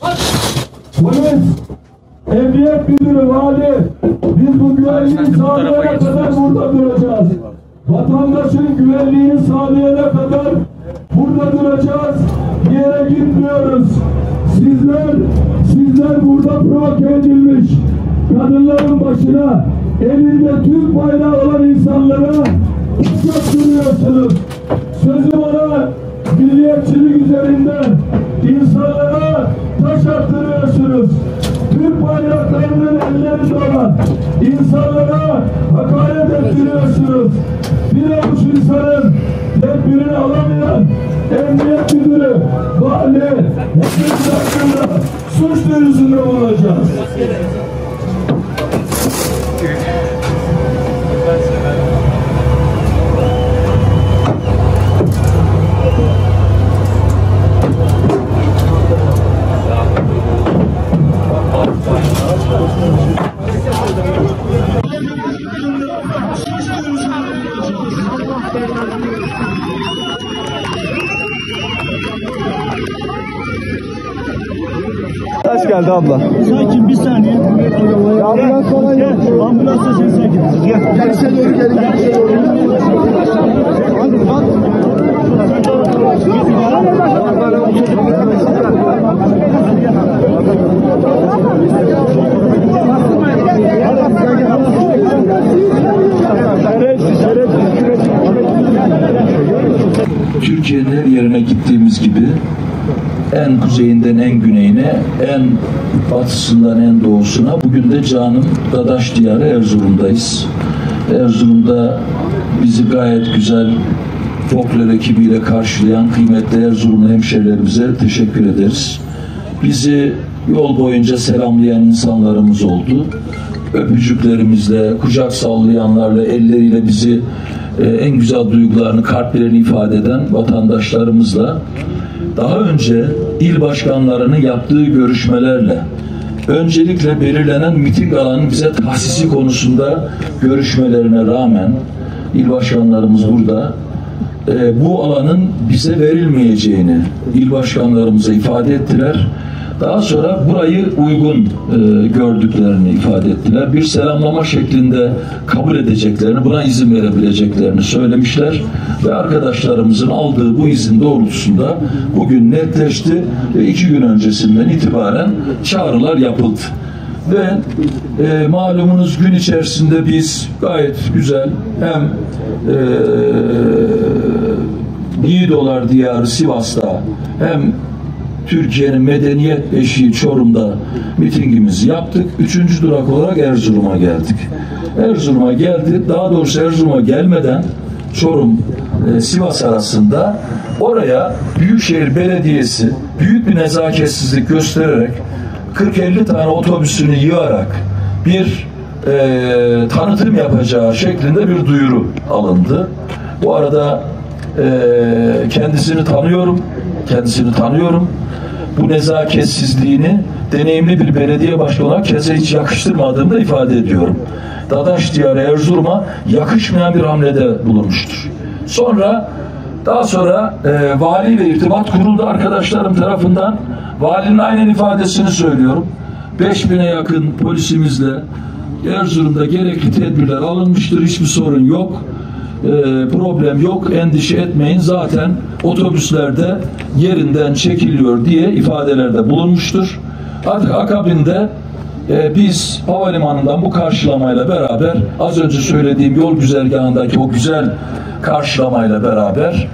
Polis, emniyet müdürü, vali, biz bu güvenliği sağlayana kadar burada duracağız. Vatandaşın güvenliğini sağlayana kadar burada duracağız. Bir yere gitmiyoruz. Sizler burada provoke edilmiş kadınların başına elinde Türk bayrağı olan insanlara taş duruyorsunuz. Sözüm ona milliyetçilik üzerinden insanlara taş attırıyorsunuz. Türk bayraklarının ellerinde olan insanlara hakaret ettiriyorsunuz. Bir avuç insanın tedbirini alamayan emniyet müdürü, vali, hepsi hakkında suç duyurusunda bulunacağız. Kaç geldi abla? Sakin bir saniye. Ambulans falan yok. Ambulansa sen sakin. Gel. Gelişe doğru gelin. Gelişe doğru. Türkiye'nin her yerine gittiğimiz gibi en kuzeyinden en güneyine, en batısından en doğusuna, bugün de canım dadaş diyarı Erzurum'dayız. Erzurum'da bizi gayet güzel folklor ekibiyle karşılayan kıymetli Erzurumlu hemşehrilerimize teşekkür ederiz. Bizi yol boyunca selamlayan insanlarımız oldu. Öpücüklerimizle, kucak sallayanlarla, elleriyle bizi en güzel duygularını, kalplerini ifade eden vatandaşlarımızla, daha önce il başkanlarının yaptığı görüşmelerle, öncelikle belirlenen miting alanı bize tahsisi konusunda görüşmelerine rağmen, il başkanlarımız burada, bu alanın bize verilmeyeceğini il başkanlarımıza ifade ettiler. Daha sonra burayı uygun gördüklerini ifade ettiler. Bir selamlama şeklinde kabul edeceklerini, buna izin verebileceklerini söylemişler. Ve arkadaşlarımızın aldığı bu izin doğrultusunda bugün netleşti ve 2 gün öncesinden itibaren çağrılar yapıldı. Ve malumunuz gün içerisinde biz gayet güzel hem Yiğidolar diyarı Sivas'ta hem Türkiye'nin medeniyet beşiği Çorum'da mitingimizi yaptık. 3. durak olarak Erzurum'a geldik. Erzurum'a geldik. Daha doğrusu Erzurum'a gelmeden Çorum, Sivas arasında oraya Büyükşehir Belediyesi büyük bir nezaketsizlik göstererek 40-50 tane otobüsünü yığarak bir tanıtım yapacağı şeklinde bir duyuru alındı. Bu arada kendisini tanıyorum. Bu nezaketsizliğini deneyimli bir belediye başkanı olarak kendisine hiç yakıştırmadığımı da ifade ediyorum. Dadaş diyarı Erzurum'a yakışmayan bir hamlede bulunmuştur. Daha sonra valiyle irtibat kuruldu arkadaşlarım tarafından. Valinin aynen ifadesini söylüyorum. 5000'e yakın polisimizle Erzurum'da gerekli tedbirler alınmıştır. Hiçbir sorun yok. Problem yok, endişe etmeyin, zaten otobüslerde yerinden çekiliyor diye ifadelerde bulunmuştur. Akabinde biz havalimanından bu karşılamayla beraber, az önce söylediğim yol güzergahındaki o güzel karşılamayla beraber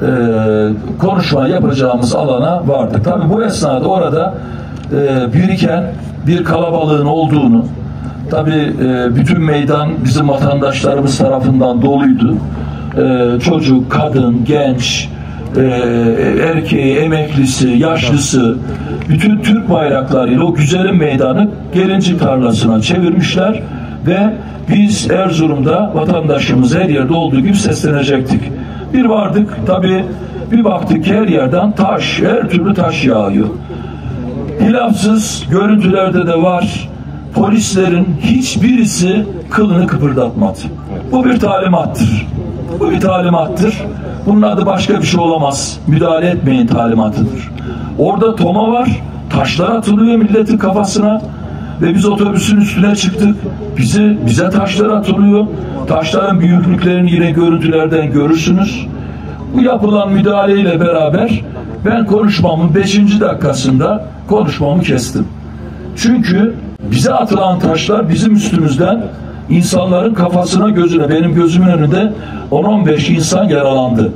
konuşma yapacağımız alana vardık. Tabii bu esnada orada biriken bir kalabalığın olduğunu, tabii bütün meydan bizim vatandaşlarımız tarafından doluydu. Çocuk, kadın, genç, erkeği, emeklisi, yaşlısı, bütün Türk bayraklarıyla o güzelim meydanı gelincik tarlasına çevirmişler ve biz Erzurum'da vatandaşımız her yerde olduğu gibi seslenecektik. Bir vardık, tabii bir baktık ki her yerden taş, her türlü taş yağıyor. Hilafsız görüntülerde de var. Polislerin hiçbirisi kılını kıpırdatmadı. Bu bir talimattır. Bu bir talimattır. Bunun adı başka bir şey olamaz. Müdahale etmeyin talimatıdır. Orada toma var. Taşlar atılıyor milletin kafasına ve biz otobüsün üstüne çıktık. Bize taşlar atılıyor. Taşların büyüklüklerini yine görüntülerden görürsünüz. Bu yapılan müdahaleyle beraber ben konuşmamın 5. dakikasında konuşmamı kestim. Çünkü bize atılan taşlar bizim üstümüzden insanların kafasına, gözüne, benim gözümün önünde 10-15 insan yaralandı.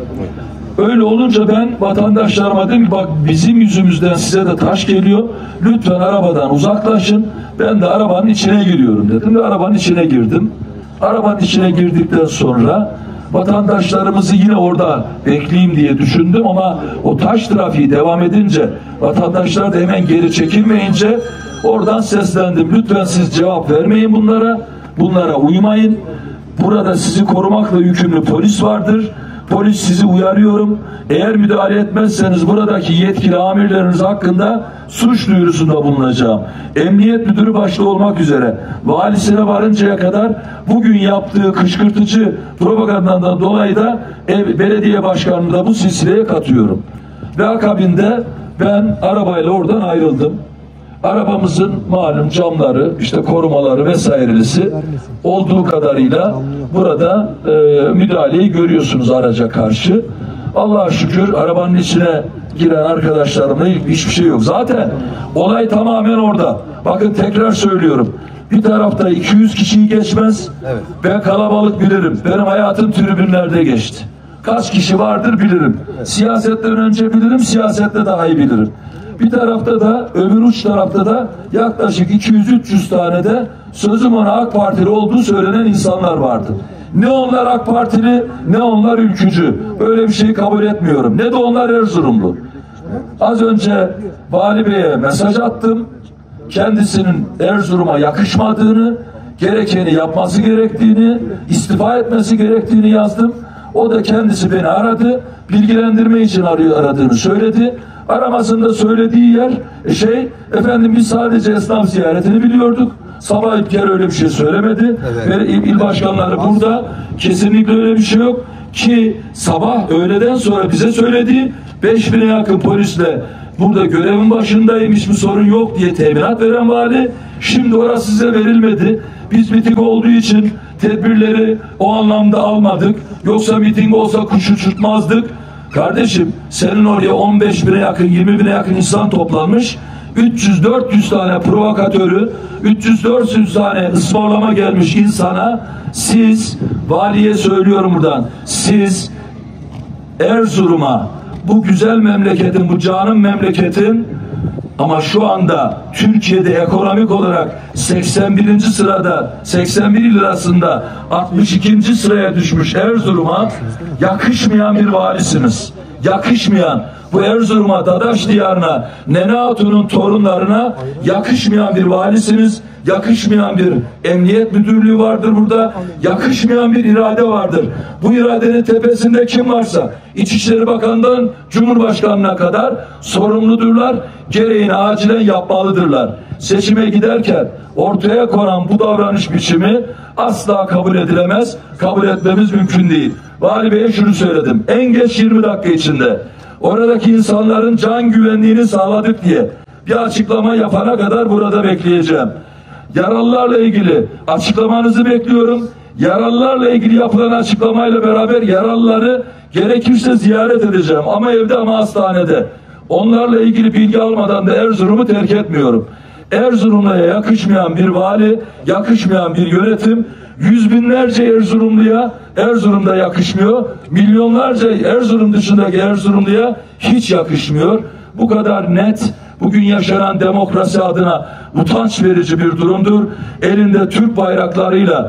Öyle olunca ben vatandaşlarıma dedim ki bak bizim yüzümüzden size de taş geliyor. Lütfen arabadan uzaklaşın. Ben de arabanın içine giriyorum dedim ve arabanın içine girdim. Arabanın içine girdikten sonra vatandaşlarımızı yine orada bekleyeyim diye düşündüm ama o taş trafiği devam edince vatandaşlar da hemen geri çekilmeyince oradan seslendim. Lütfen siz cevap vermeyin bunlara. Bunlara uymayın. Burada sizi korumakla yükümlü polis vardır. Polis sizi uyarıyorum. Eğer müdahale etmezseniz buradaki yetkili amirleriniz hakkında suç duyurusunda bulunacağım. Emniyet müdürü başta olmak üzere valisine varıncaya kadar bugün yaptığı kışkırtıcı propagandadan dolayı da belediye başkanını da bu silsileye katıyorum. Ve akabinde ben arabayla oradan ayrıldım. Arabamızın malum camları, işte korumaları vesairelisi olduğu kadarıyla burada müdahaleyi görüyorsunuz araca karşı. Allah'a şükür arabanın içine giren arkadaşlarımla hiçbir şey yok. Zaten olay tamamen orada. Bakın tekrar söylüyorum. Bir tarafta 200 kişiyi geçmez. Evet. Ben kalabalık bilirim. Benim hayatım tribünlerde geçti. Kaç kişi vardır bilirim. Evet. Siyasetten önce bilirim, siyasette daha iyi bilirim. Bir tarafta da öbür uç tarafta da yaklaşık 200-300 tane de sözüm ona AK Partili olduğu söylenen insanlar vardı. Ne onlar AK Partili ne onlar ülkücü. Böyle bir şeyi kabul etmiyorum. Ne de onlar Erzurumlu. Az önce Vali Bey'e mesaj attım. Kendisinin Erzurum'a yakışmadığını, gerekeni yapması gerektiğini, istifa etmesi gerektiğini yazdım. O da kendisi beni aradı. Bilgilendirme için aradığını söyledi. Aramasında söylediği yer efendim biz sadece esnaf ziyaretini biliyorduk. Sabah İlker öyle bir şey söylemedi. Evet. Ve il başkanları burada kesinlikle öyle bir şey yok. Ki sabah öğleden sonra bize söylediği 5000'e yakın polisle burada görevin başındayım, hiçbir sorun yok diye teminat veren vali. Şimdi orası size verilmedi. Biz miting olduğu için tedbirleri o anlamda almadık. Yoksa miting olsa kuş uçurtmazdık. Kardeşim senin oraya 15.000'e yakın 20.000'e yakın insan toplanmış. 300-400 tane provokatörü, 300-400 tane ısmarlama gelmiş insana siz, valiye söylüyorum buradan, siz Erzurum'a, bu güzel memleketin, bu canım memleketin ama şu anda Türkiye'de ekonomik olarak 81. sırada, 81 il arasında 62. sıraya düşmüş Erzurum'a yakışmayan bir valisiniz. Yakışmayan, bu Erzurum'a, Dadaş diyarına, Nene Hatun'un torunlarına yakışmayan bir valisiniz. Yakışmayan bir emniyet müdürlüğü vardır burada. Yakışmayan bir irade vardır. Bu iradenin tepesinde kim varsa İçişleri Bakanı'ndan Cumhurbaşkanı'na kadar sorumludurlar. Gereğini acilen yapmalıdırlar. Seçime giderken ortaya konan bu davranış biçimi asla kabul edilemez. Kabul etmemiz mümkün değil. Vali Bey'e şunu söyledim. En geç 20 dakika içinde oradaki insanların can güvenliğini sağladık diye bir açıklama yapana kadar burada bekleyeceğim. Yaralılarla ilgili açıklamanızı bekliyorum. Yaralılarla ilgili yapılan açıklamayla beraber yaralıları gerekirse ziyaret edeceğim. Ama evde ama hastanede. Onlarla ilgili bilgi almadan da Erzurum'u terk etmiyorum. Erzurumlu'ya yakışmayan bir vali, yakışmayan bir yönetim, yüz binlerce Erzurumlu'ya Erzurum'da yakışmıyor. Milyonlarca Erzurum dışındaki Erzurumlu'ya hiç yakışmıyor. Bu kadar net, bugün yaşanan demokrasi adına utanç verici bir durumdur. Elinde Türk bayraklarıyla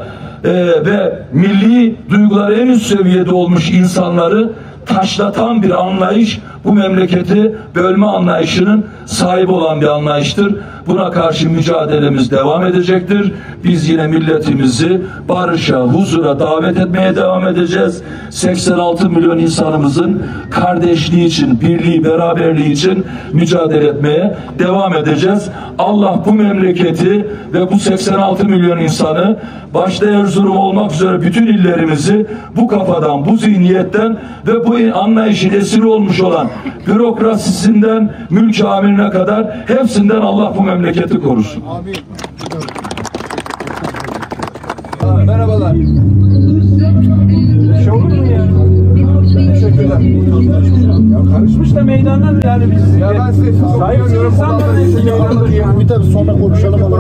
ve milli duyguları en üst seviyede olmuş insanları taşlatan bir anlayış, bu memleketi bölme anlayışının sahibi olan bir anlayıştır. Buna karşı mücadelemiz devam edecektir. Biz yine milletimizi barışa, huzura davet etmeye devam edeceğiz. 86 milyon insanımızın kardeşliği için, birliği, beraberliği için mücadele etmeye devam edeceğiz. Allah bu memleketi ve bu 86 milyon insanı, başta Erzurum olmak üzere bütün illerimizi bu kafadan, bu zihniyetten ve bu bu anlayışın esiri olmuş olan bürokrasisinden mülk amirine kadar hepsinden Allah bu memleketi korusun. Merhabalar. Şey olur mu ya? Teşekkürler. Ya karışmış da meydandan yani biz. Ya ben size sahip insanlarla Bir tabii sonra konuşalım ama.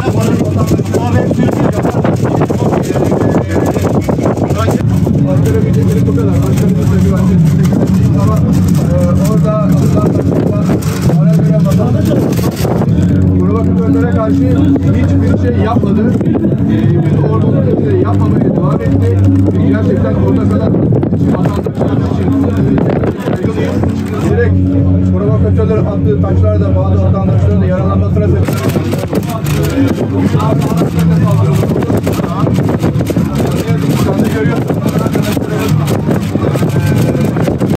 bu kadar. Ama orada ona göre vatandaşlar provokatörlere karşı hiçbir şey yapmadı. Biz orada hiçbir şey yapmamaya devam etti. Gerçekten orada kadar vatandaşlar için direkt provokatörlerin attığı taşlar da bazı vatandaşların da yaralanmasına sebep oldu.